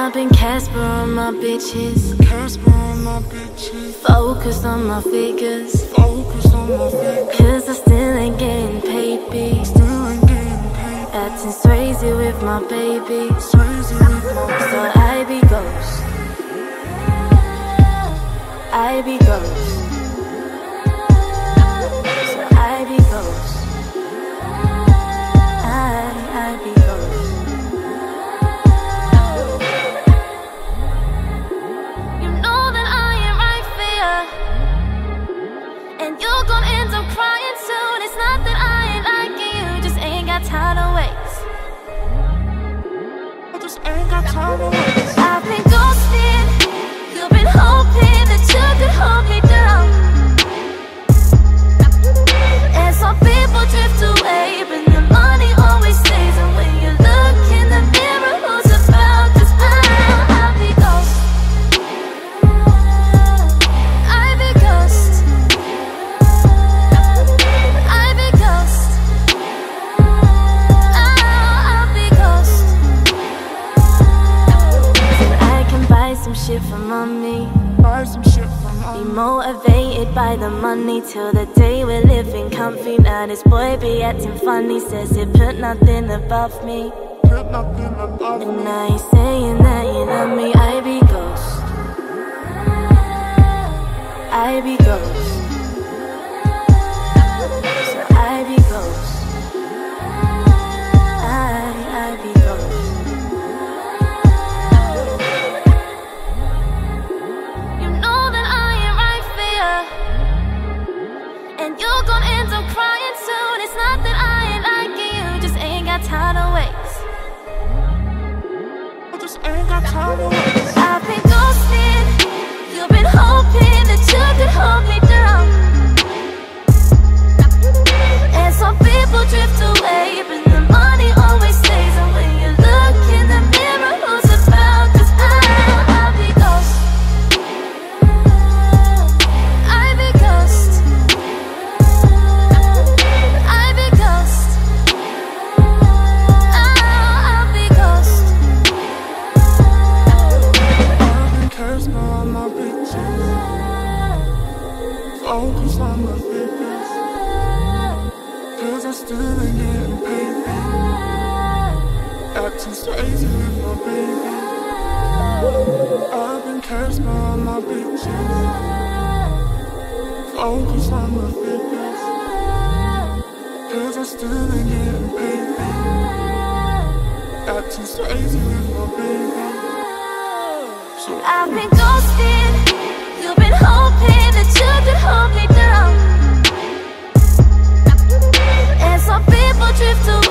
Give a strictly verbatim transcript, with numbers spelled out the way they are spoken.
I've been Casper on my bitches, Casper on my bitches, focused on my figures, focus on my figures. Cause I still ain't getting paid, B. Still ain't getting paid. Acting crazy with my baby, Crazy with my so baby. I be ghost, I be ghost, so I be ghost, I, I be ghost. You know that I am right for you, and you're gonna end up crying soon. It's not that I ain't liking you, just ain't got time to waste. I just ain't got time to waste. I've been ghosted, you've been hoping that you could hold me down, and some people drift away, but the money always stays. And when you look in the mirror, who's about? Cause I, I'll be ghost, I be ghost, I be ghost, I'll, I'll be ghost. I can buy some shit for mommy, Buy some shit from be me. motivated by the money till the day we're living comfy. Now this boy be acting funny, says it put nothing above me. Put nothing above And me. I ain't saying that you love me, I be ghost, I be ghost, so I be ghost, I, I be ghost. You know that I am right for you, and you're gonna end up crying soon. It's not that I ain't liking you, just ain't got time to waste. I just ain't got time to waste. I've been ghosted, you've been hoping that you could hold me down, and some people drift away, but the money always stays. And when you look in the mirror, who's about? Cause I, I'll be ghost, I be ghost, I be ghost, I'll, I'll be ghost. I've been Casper on my bitches, focus on my figures. Cause I still ain't getting paid. Acting crazy with my baby. I've been Casper on my bitches, focus on my figures. Cause I still ain't getting paid. Acting crazy with my baby. So I've been ghosted, you've been hoping that you could hold me down, and some people drift away.